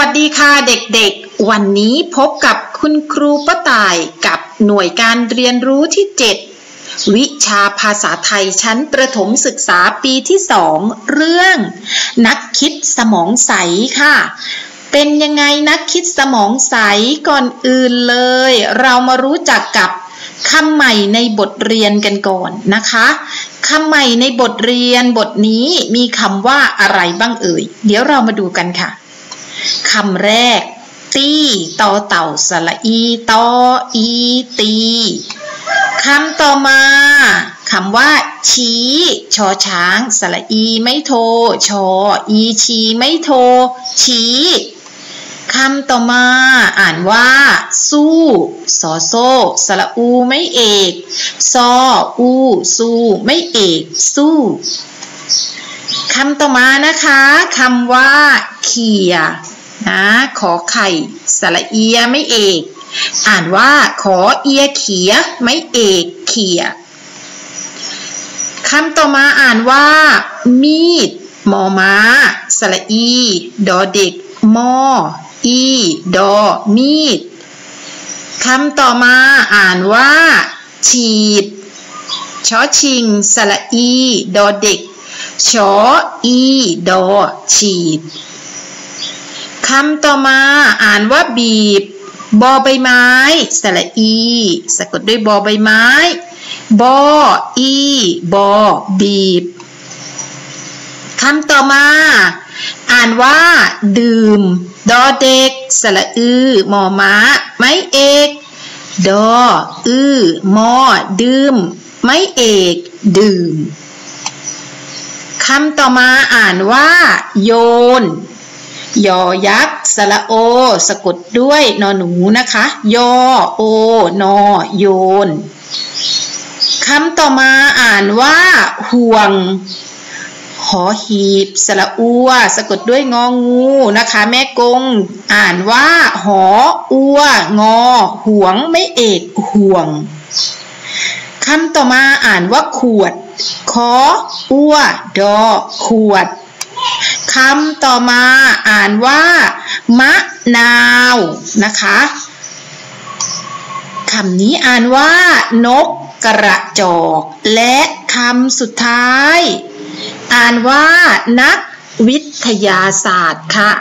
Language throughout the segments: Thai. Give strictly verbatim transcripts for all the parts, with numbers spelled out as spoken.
วัสดีค่ะเด็กๆวันนี้พบกับคุณครูป้าต่ายกับหน่วยการเรียนรู้ที่เจ็ดวิชาภาษาไทยชั้นประถมศึกษาปีที่สองเรื่องนักคิดสมองใสค่ะเป็นยังไงนักคิดสมองใสก่อนอื่นเลยเรามารู้จักกับคำใหม่ในบทเรียนกันก่อนนะคะคำใหม่ในบทเรียนบทนี้มีคำว่าอะไรบ้างเอ่ยเดี๋ยวเรามาดูกันค่ะคำแรกตี้ตอเต่าสระอีตออีตีคำต่อมาคำว่าชี้ชอช้างสระอีไม่โทชออีชีไม่โทชี้คำต่อมาอ่านว่าสู้สอโซสระอูไม่เอกซออูสู้ไม่เอกสู้คำต่อมานะคะคำว่าเขี่ยนะขอไข่สระเอียไม่เอกอ่านว่าขอเอียเขียไม่เอกเขี่ยคำต่อมาอ่านว่ามีดมอม้าสระอีดอเด็กมออีดอมีดคำต่อมาอ่านว่าฉีดชอชิงสระอีดอเด็กชออีดอฉีดคำต่อมาอ่านว่าบีบบอใบไม้สระอีสะกดด้วยบอใบไม้บออีบอบีบคำต่อมาอ่านว่าดื่มดอเด็กสระอือมอม้าไม้เอกดออือมอดื่มไม้เอกดื่มคำต่อมาอ่านว่าโยนยอยักษ์สระโอสะกดด้วยนอหนูนะคะยอโอนอโยนคำต่อมาอ่านว่าห่วงหอหีบสระอัวสะกดด้วยงองูนะคะแม่กงอ่านว่าหออัวงอห่วงไม่เอกห่วงคำต่อมาอ่านว่าขวดขออัวดอขวดคำต่อมาอ่านว่ามะนาวนะคะคำนี้อ่านว่านกกระจอกและคำสุดท้ายอ่านว่านักวิทยาศาสตร์ค่ะ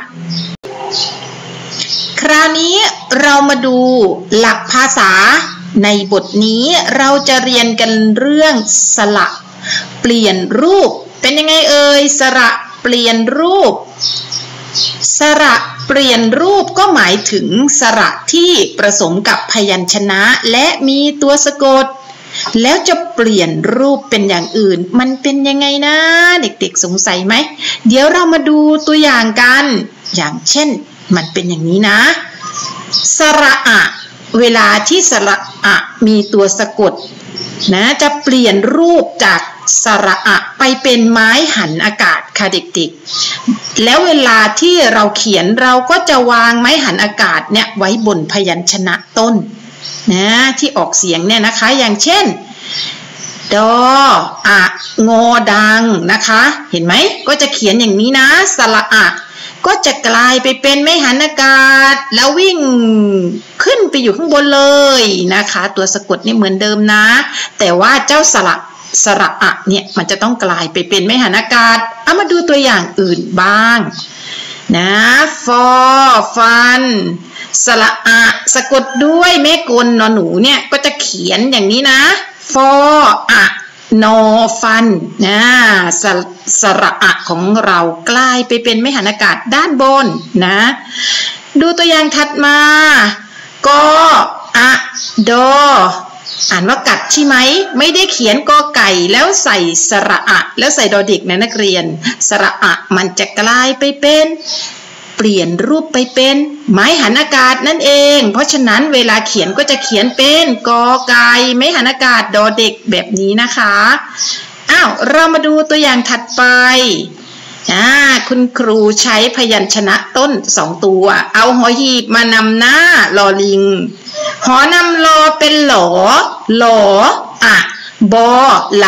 คราวนี้เรามาดูหลักภาษาในบทนี้เราจะเรียนกันเรื่องสระเปลี่ยนรูปเป็นยังไงเอ่ยสระเปลี่ยนรูปสระเปลี่ยนรูปก็หมายถึงสระที่ผสมกับพยัญชนะและมีตัวสะกดแล้วจะเปลี่ยนรูปเป็นอย่างอื่นมันเป็นยังไงนะเด็กๆสงสัยไหมเดี๋ยวเรามาดูตัวอย่างกันอย่างเช่นมันเป็นอย่างนี้นะสระอะเวลาที่สระอะมีตัวสะกดนะจะเปลี่ยนรูปจากสระอะไปเป็นไม้หันอากาศค่ะเด็กๆแล้วเวลาที่เราเขียนเราก็จะวางไม้หันอากาศเนี่ยไว้บนพยัญชนะต้นนะที่ออกเสียงเนี่ยนะคะอย่างเช่นดออะงอดังนะคะเห็นไหมก็จะเขียนอย่างนี้นะสระอะก็จะกลายไปเป็นไม้หันอากาศแล้ววิ่งขึ้นไปอยู่ข้างบนเลยนะคะตัวสะกดนี่เหมือนเดิมนะแต่ว่าเจ้าสระสระอะเนี่ยมันจะต้องกลายไปเป็นไม้หันอากาศเอามาดูตัวอย่างอื่นบ้างนะฟอฟันสระอะสะกดด้วยแม่กลนอหนูเนี่ยก็จะเขียนอย่างนี้นะฟออะนอฟันนะสสระอะของเรากลายไปเป็นไม้หันอากาศด้านบนนะดูตัวอย่างถัดมากออะดออ่านว่ากัดใช่ไหมไม่ได้เขียนกอไก่แล้วใส่สระอะแล้วใส่ดอเด็กนะนักเรียนสระอะมันจะกลายไปเป็นเปลี่ยนรูปไปเป็นไม้หันอากาศนั่นเองเพราะฉะนั้นเวลาเขียนก็จะเขียนเป็นกอไก่ไม้หันอากาศดอเด็กแบบนี้นะคะอ้าวเรามาดูตัวอย่างถัดไปอ่าคุณครูใช้พยัญชนะต้นสองตัวเอาหอหีบมานำหน้าลอลิงหอนำลอเป็นหลอหลออะบอหลับ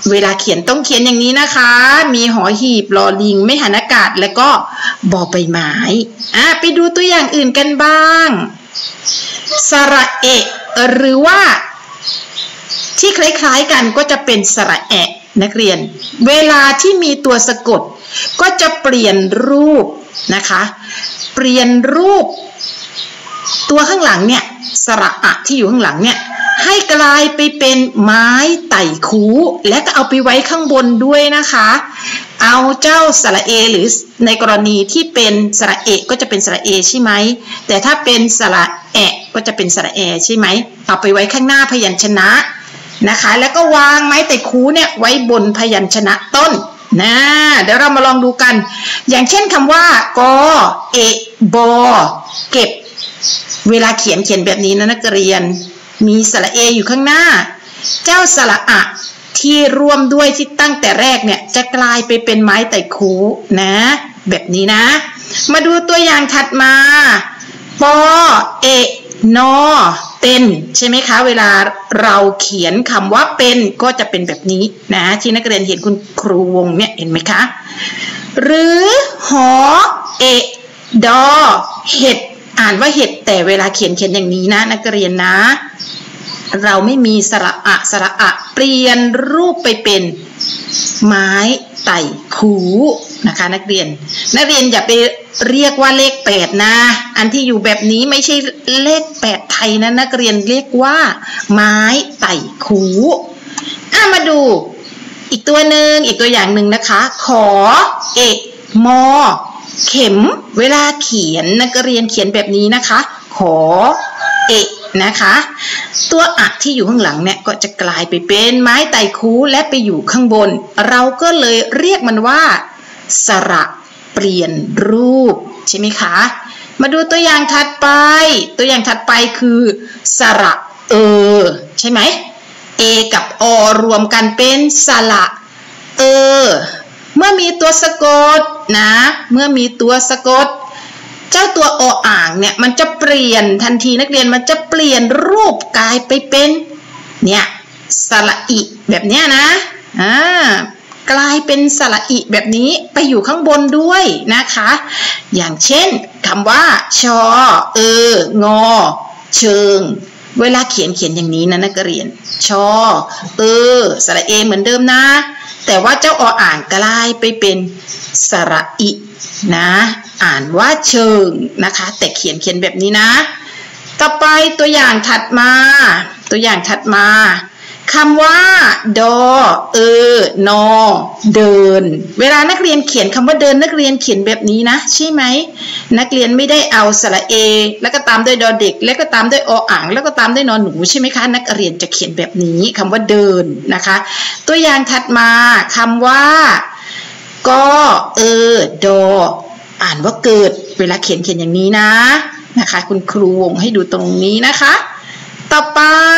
เวลาเขียนต้องเขียนอย่างนี้นะคะมีหอหีบลอลิงไม่หันอากาศแล้วก็บอใบไม้อ่ะไปดูตัวอย่างอื่นกันบ้างสระเอะหรือว่าที่คล้ายๆกันก็จะเป็นสระแอะนักเรียนเวลาที่มีตัวสะกดก็จะเปลี่ยนรูปนะคะเปลี่ยนรูปตัวข้างหลังเนี่ยสระอะที่อยู่ข้างหลังเนี่ยให้กลายไปเป็นไม้ไต่คูและก็เอาไปไว้ข้างบนด้วยนะคะเอาเจ้าสระเอหรือในกรณีที่เป็นสระเอก็จะเป็นสระเอใช่ไหมแต่ถ้าเป็นสระแอะก็จะเป็นสระแอใช่ไหมเอาไปไว้ข้างหน้าพยัญชนะนะคะแล้วก็วางไม้ไต่คูเนี่ยไว้บนพยัญชนะต้นนะเดี๋ยวเรามาลองดูกันอย่างเช่นคำว่ากอเอะบอเก็บเวลาเขียนเขียนแบบนี้นะนักเรียนมีสระเออยู่ข้างหน้าเจ้าสระอะที่ร่วมด้วยที่ตั้งแต่แรกเนี่ยจะกลายไปเป็นไม้ไต่คูนะแบบนี้นะมาดูตัวอย่างถัดมาปอเอะนอเป็นใช่ไหมคะเวลาเราเขียนคำว่าเป็นก็จะเป็นแบบนี้นะที่นักเรียนเห็นคุณครูวงเนี่ยเห็นไหมคะหรือหอเอะดอเห็ดอ่านว่าเห็ดแต่เวลาเขียนเขียนอย่างนี้นะนักเรียนนะเราไม่มีสระอะสระอะเปลี่ยนรูปไปเป็นไม้ไต่คูนะคะนักเรียนนักเรียนอย่าไปเรียกว่าเลขแปดนะอันที่อยู่แบบนี้ไม่ใช่เลขแปดไทยนะนักเรียนเรียกว่าไม้ไต่คูอ่ะมาดูอีกตัวหนึ่งอีกตัวอย่างหนึ่งนะคะขอเอกมอเข็มเวลาเขียนนักเรียนเขียนแบบนี้นะคะขอเอกนะคะตัวอะที่อยู่ข้างหลังเนี่ยก็จะกลายไปเป็นไม้ไต่คูและไปอยู่ข้างบนเราก็เลยเรียกมันว่าสระเปลี่ยนรูปใช่ไหมคะมาดูตัวอย่างถัดไปตัวอย่างถัดไปคือสระเออใช่ไหมเอกับอรวมกันเป็นสระเออเมื่อมีตัวสะกดนะเมื่อมีตัวสะกดเจ้าตัวออ่างเนี่ยมันจะเปลี่ยนทันทีนักเรียนมันจะเปลี่ยนรูปกลายไปเป็นเนี่ยสระอิแบบเนี้ยนะอ่ากลายเป็นสระอิแบบนี้ไปอยู่ข้างบนด้วยนะคะอย่างเช่นคำว่าชอเอองอเชิงเวลาเขียนเขียนอย่างนี้นะนักเรียนชอเออสระเอเหมือนเดิมนะแต่ว่าเจ้าออ่างกลายไปเป็นสระอินะอ่านว่าเชิงนะคะแต่เขียนเขียนแบบนี้นะต่อไปตัวอย่างถัดมาตัวอย่างถัดมาคำว่าดอเออนอเดินเวลานักเรียนเขียนคำว่าเดินนักเรียนเขียนแบบนี้นะใช่ไหมนักเรียนไม่ได้เอาสระเอแล้วก็ตามด้วยดอเด็กแล้วก็ตามด้วยออ่างแล้วก็ตามด้วยนอหนูใช่ไหมคะนักเรียนจะเขียนแบบนี้คำว่าเดินนะคะตัวอย่างถัดมาคำว่ากอเออดออ่านว่าเกิดเวลาเขียนเขียนอย่างนี้นะนะคะคุณครูวงให้ดูตรงนี้นะคะต่อไป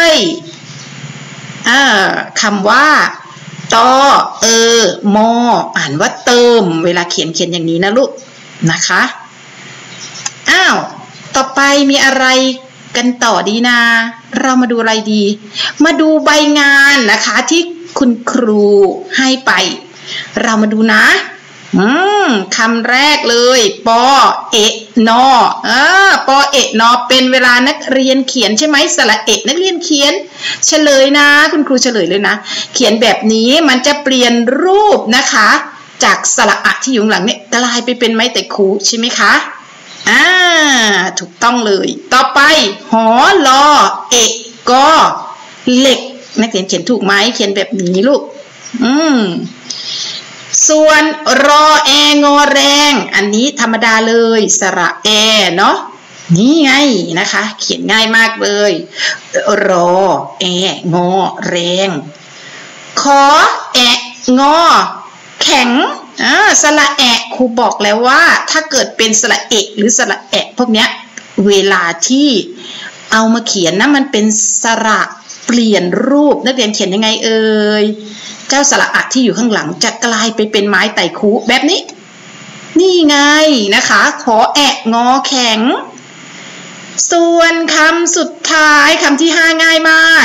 คำว่าตอเออมออ่านว่าเติมเวลาเขียนเขียนอย่างนี้นะลูกนะคะอ้าวต่อไปมีอะไรกันต่อดีนะเรามาดูอะไรดีมาดูใบงานนะคะที่คุณครูให้ไปเรามาดูนะอืมคำแรกเลยปอเอะนอเออปอเอะนอเป็นเวลานักเรียนเขียนใช่ไหมสระเอะนักเรียนเขียนเฉลยนะคุณครูเฉลยเลยนะเขียนแบบนี้มันจะเปลี่ยนรูปนะคะจากสระอะที่อยู่ข้างหลังเนี่ยกลายไปเป็นไม้ไต่คูใช่ไหมคะอ่าถูกต้องเลยต่อไปหอลอเอะกอเหล็กนักเรียนเขียนถูกไหมเขียนแบบนี้ลูกอืมส่วนรอแองอแรงอันนี้ธรรมดาเลยสระแอเนาะนี่ไงนะคะเขียนง่ายมากเลยรอแองอแรงขอแองอแข็งอ่าสระแอะครูบอกแล้วว่าถ้าเกิดเป็นสระเอกหรือสระแอะพวกเนี้ยเวลาที่เอามาเขียนนะมันเป็นสระเปลี่ยนรูปนักเรียนเขียนยังไงเอ่ยเจ้าสระอะที่อยู่ข้างหลังจะกลายไปเป็นไม้ไต่คูแบบนี้นี่ไงนะคะขอแอะงอแข็งส่วนคำสุดท้ายคำที่ห้าง่ายมาก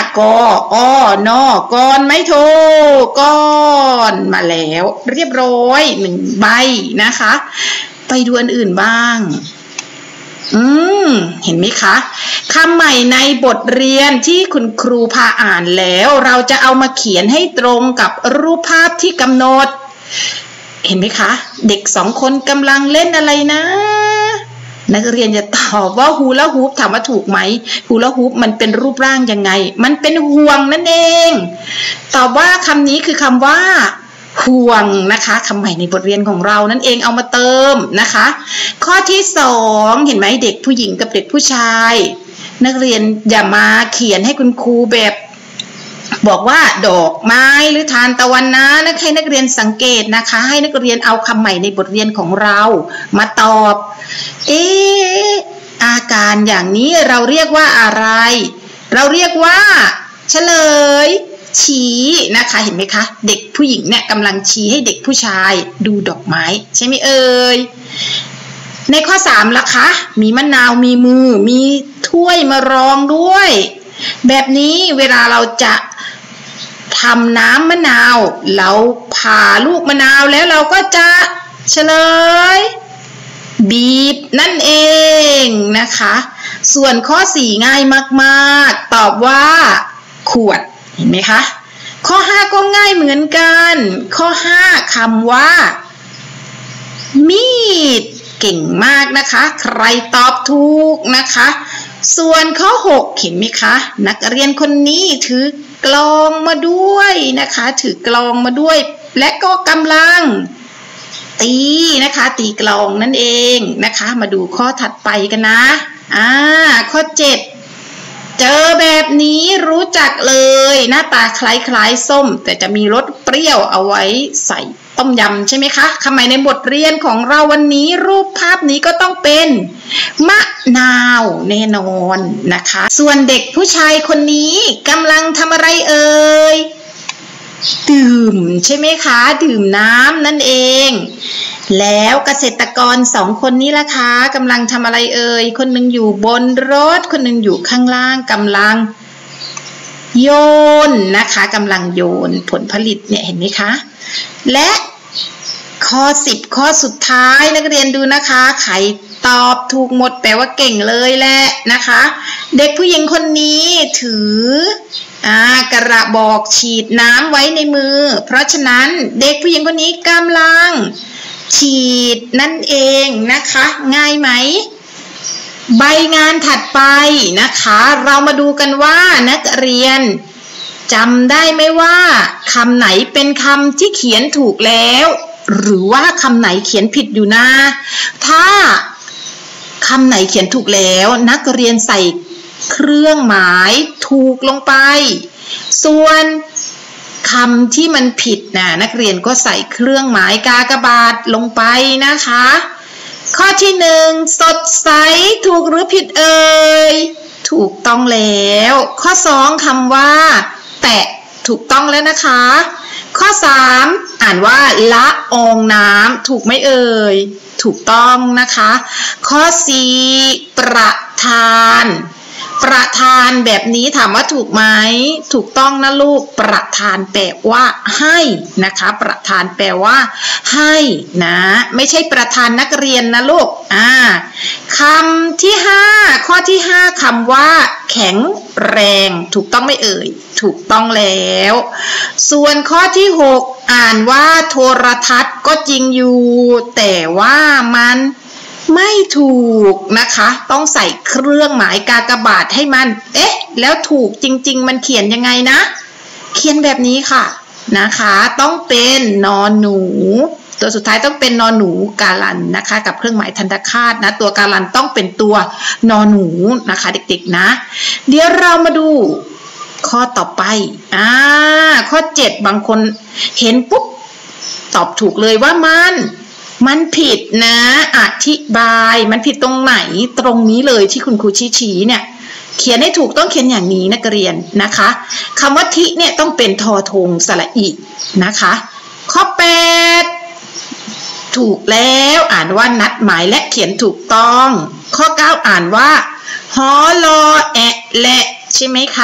กออนอกอนไม้โทก้อนมาแล้วเรียบร้อยหนึ่งใบนะคะไปดูอันอื่นบ้างอืมเห็นไหมคะคำใหม่ในบทเรียนที่คุณครูพาอ่านแล้วเราจะเอามาเขียนให้ตรงกับรูปภาพที่กำหนดเห็นไหมคะเด็กสองคนกำลังเล่นอะไรนะนักเรียนจะตอบว่าฮูลาฮูปถามว่าถูกไหมฮูลาฮูปมันเป็นรูปร่างยังไงมันเป็นห่วงนั่นเองตอบว่าคำนี้คือคำว่าห่วงนะคะคำใหม่ในบทเรียนของเรานั่นเองเอามาเติมนะคะข้อที่สองเห็นไหมเด็กผู้หญิงกับเด็กผู้ชายนักเรียนอย่ามาเขียนให้คุณครูแบบบอกว่าดอกไม้หรือทานตะวันนะนะให้นักเรียนสังเกตนะคะให้นักเรียนเอาคำใหม่ในบทเรียนของเรามาตอบเอออาการอย่างนี้เราเรียกว่าอะไรเราเรียกว่าเฉลยชี้นะคะเห็นไหมคะเด็กผู้หญิงเนี่ยกำลังชี้ให้เด็กผู้ชายดูดอกไม้ใช่ไหมเอ่ยในข้อสามล่ะคะมีมะนาวมีมือมีถ้วยมารองด้วยแบบนี้เวลาเราจะทำน้ำมะนาวเราผ่าลูกมะนาวแล้วเราก็จะเฉลยบีบนั่นเองนะคะส่วนข้อสี่ง่ายมากๆตอบว่าขวดเห็นไหมคะข้อห้าก็ง่ายเหมือนกันข้อห้าคำว่ามีดเก่งมากนะคะใครตอบถูกนะคะส่วนข้อหกเห็นไหมคะนักเรียนคนนี้ถือกลองมาด้วยนะคะถือกลองมาด้วยและก็กำลังตีนะคะตีกลองนั่นเองนะคะมาดูข้อถัดไปกันนะอ่าข้อเจ็ดเจอแบบนี้รู้จักเลยหน้าตาคล้ายๆส้มแต่จะมีรสเปรี้ยวเอาไว้ใส่ต้มยำใช่ไหมคะคำใหม่ในบทเรียนของเราวันนี้รูปภาพนี้ก็ต้องเป็นมะนาวแน่นอนนะคะส่วนเด็กผู้ชายคนนี้กำลังทำอะไรเอ่ยดื่มใช่ไหมคะดื่มน้ำนั่นเองแล้วเกษตรกรสองคนนี้ล่ะคะกำลังทำอะไรเอ่ยคนหนึ่งอยู่บนรถคนหนึ่งอยู่ข้างล่างกำลังโยนนะคะกำลังโยนผลผลิตเนี่ยเห็นไหมคะและข้อสิบข้อสุดท้ายนักเรียนดูนะคะใครตอบถูกหมดแปลว่าเก่งเลยแหละนะคะเด็กผู้หญิงคนนี้ถืออ่ากระบอกฉีดน้ำไว้ในมือเพราะฉะนั้นเด็กผู้หญิงคนนี้กำลังฉีดนั่นเองนะคะง่ายไหมใบงานถัดไปนะคะเรามาดูกันว่านักเรียนจำได้ไหมว่าคำไหนเป็นคำที่เขียนถูกแล้วหรือว่าคำไหนเขียนผิดอยู่นะถ้าคำไหนเขียนถูกแล้วนักเรียนใส่เครื่องหมายถูกลงไปส่วนคำที่มันผิดนะนักเรียนก็ใส่เครื่องหมายกากบาทลงไปนะคะข้อที่หนึ่งสดใสถูกหรือผิดเอ่ยถูกต้องแล้วข้อสองคำว่าแตะถูกต้องแล้วนะคะข้อสามอ่านว่าละอองน้ำถูกไหมเอ่ยถูกต้องนะคะข้อสี่ประธานประธานแบบนี้ถามว่าถูกไหมถูกต้องนะลูกประธานแปลว่าให้นะคะประธานแปลว่าให้นะไม่ใช่ประธานนักเรียนนะลูกอ่าคำที่ห้าข้อที่ห้าคำว่าแข็งแรงถูกต้องไหมเอ่ยถูกต้องแล้วส่วนข้อที่หกอ่านว่าโทรทัศน์ก็จริงอยู่แต่ว่ามันไม่ถูกนะคะต้องใส่เครื่องหมายกากบาทให้มันเอ๊ะแล้วถูกจริงๆมันเขียนยังไงนะเขียนแบบนี้ค่ะนะคะต้องเป็นนอนหนูตัวสุดท้ายต้องเป็นนอนหนูกาลันนะคะกับเครื่องหมายทันตคาตนะตัวกาลันต้องเป็นตัวนอนหนูนะคะเด็กๆนะเดี๋ยวเรามาดูข้อต่อไปอ่าข้อเจ็ดบางคนเห็นปุ๊บตอบถูกเลยว่ามันมันผิดนะอธิบายมันผิดตรงไหนตรงนี้เลยที่คุณครูชี้ๆเนี่ยเขียนให้ถูกต้องเขียนอย่างนี้นักเรียนนะคะคำว่าทิเนี่ยต้องเป็นทอทงสระอินะคะข้อแปดถูกแล้วอ่านว่านัดหมายและเขียนถูกต้องข้อเก้าอ่านว่าฮอลอแอะและใช่ไหมคะ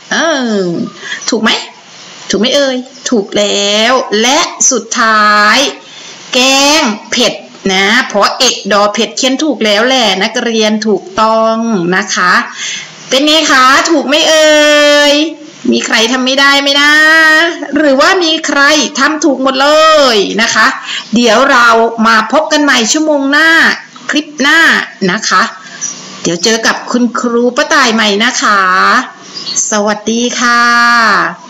เออถูกไหมถูกไหมเอ่ยถูกแล้วและสุดท้ายแกงเผ็ดนะเพราะเอกดอเผ็ดเขียนถูกแล้วแหละนักเรียนถูกต้องนะคะเป็นไงคะถูกไหมเอ่ยมีใครทำไม่ได้ไหมนะหรือว่ามีใครทำถูกหมดเลยนะคะเดี๋ยวเรามาพบกันใหม่ชั่วโมงหน้าคลิปหน้านะคะเดี๋ยวเจอกับคุณครูป้าต่ายใหม่นะคะสวัสดีค่ะ